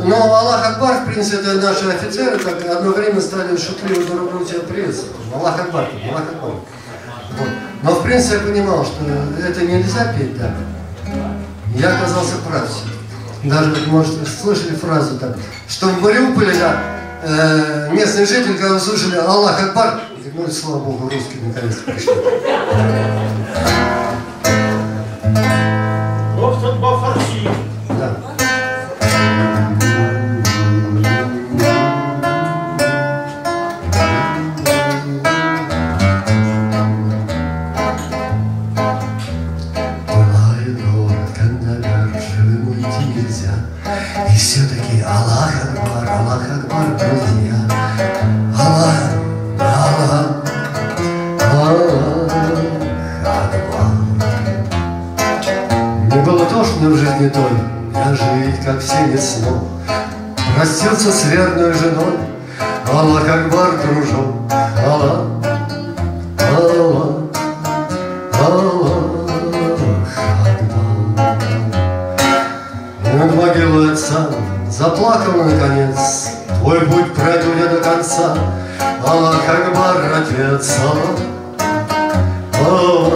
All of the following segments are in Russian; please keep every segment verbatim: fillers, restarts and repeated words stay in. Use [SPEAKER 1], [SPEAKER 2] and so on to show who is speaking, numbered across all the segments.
[SPEAKER 1] но Аллах Акбар, в принципе, это наши офицеры так одно время стали шутливо друг друга тебя приветствовать. Аллах Акбар, Аллах Акбар. Вот. Но в принципе я понимал, что это нельзя петь так. Я оказался прав. Даже, может, слышали фразу так, что в Мариуполе, да, э, местные жители, когда услышали Аллах Акбар, ну и слава Богу, русские наконец-то пришли. Да.
[SPEAKER 2] И все-таки Аллах Акбар, Аллах Акбар, друзья. Аллах, Аллах, Аллах Акбар.
[SPEAKER 1] Мне было тошно в жизни той, я жить, как все не смог. Простился с верной женой, Аллах Акбар, дружок. Аллах, Аллах, Аллах Акбар. Над могилой отца заплакал наконец, твой путь пройду я до конца. Аллах Акбар, отец, Аллах,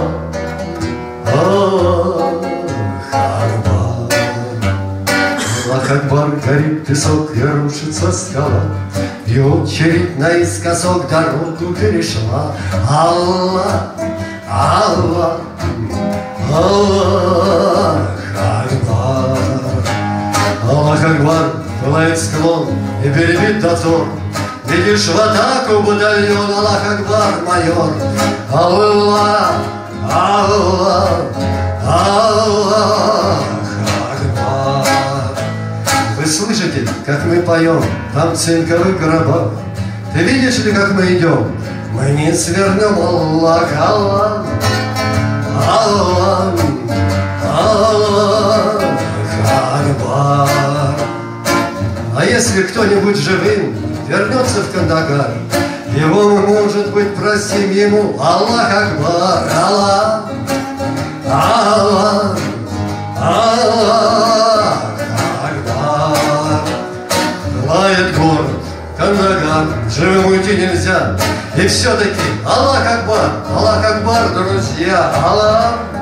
[SPEAKER 1] Аллах Акбар. Аллах Акбар, горит песок и рушится скала, и очередь наискосок дорогу перешла. Аллах, Аллах, Аллах Акбар. Аллах Акбар, пылает склон и перебит дозор. Видишь в атаку батальон, Аллах Акбар, майор. Аллах, Аллах, Аллах Акбар. Вы слышите, как мы поем там в цинковых гробах? Ты видишь ли, как мы идем? Мы не свернем, Аллах, Аллах, Аллах, Аллах Акбар. А если кто-нибудь живым вернется в Кандагар, его, может быть, простим ему. Аллах Акбар, Аллах, Аллах, Аллах Акбар. Лает город Кандагар, живым уйти нельзя. И все-таки Аллах Акбар, Аллах Акбар, друзья. Аллах,